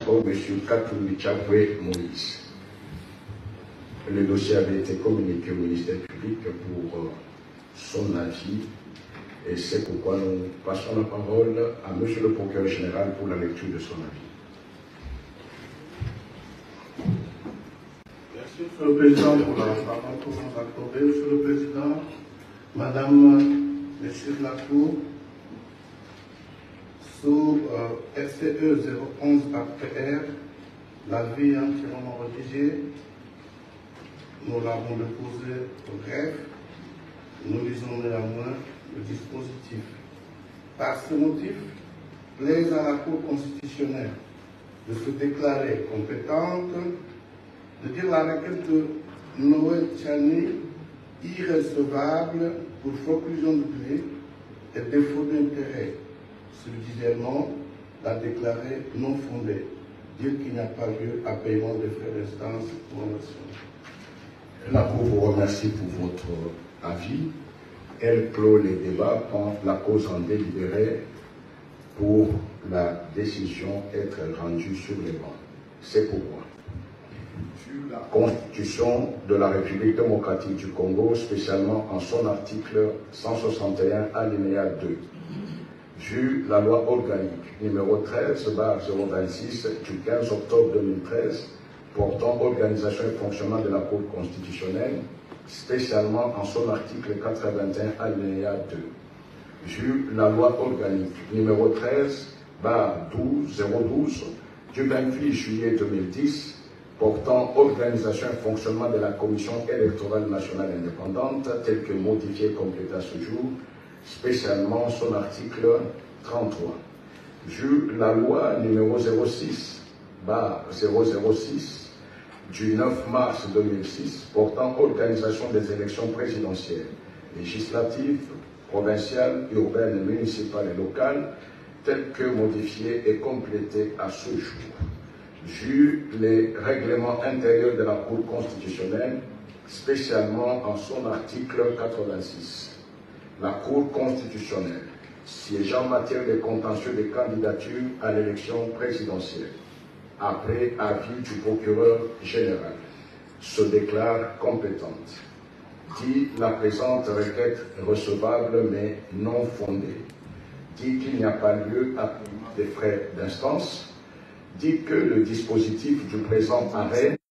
M. Katoumi Tchaboué Moïse. Le dossier avait été communiqué au ministère public pour son avis et c'est pourquoi nous passons la parole à M. le procureur général pour la lecture de son avis. Merci, M. le Président, pour la parole que vous nous accordez. M. le Président, Madame, Messieurs de la Cour, sous FCE 011 APR, l'avis entièrement rédigé, nous l'avons déposé au greffe. Nous lisons néanmoins le dispositif. Par ce motif, plaise à la Cour constitutionnelle de se déclarer compétente, de dire la requête de Noël Tchani irrecevable pour forclusion de clé et défaut d'intérêt. Subsidiairement, la déclarer non fondée, dire qu'il n'y a pas lieu à paiement des frais d'instance pour l'action. La Cour vous remercie pour votre avis. Elle clôt les débats quand la cause en délibéré pour la décision être rendue sur les bancs. C'est pourquoi, vu la Constitution de la République démocratique du Congo, spécialement en son article 161 alinéa 2, vu la loi organique numéro 13/026 du 15 octobre 2013 portant organisation et fonctionnement de la Cour constitutionnelle, spécialement en son article 81 alinéa 2, vu la loi organique numéro 13/012 du 28 juillet 2010 portant organisation et fonctionnement de la Commission électorale nationale indépendante, telle que modifiée et complétée à ce jour, spécialement son article 33, vu la loi numéro 06/006 du 9 mars 2006 portant organisation des élections présidentielles, législatives, provinciales, urbaines, municipales et locales, telles que modifiées et complétées à ce jour, vu les règlements intérieurs de la Cour constitutionnelle, spécialement en son article 86. La Cour constitutionnelle, siégeant en matière de contentieux des candidatures à l'élection présidentielle, après avis du procureur général, se déclare compétente. Dit la présente requête recevable mais non fondée. Dit qu'il n'y a pas lieu à paiement des frais d'instance. Dit que le dispositif du présent arrêt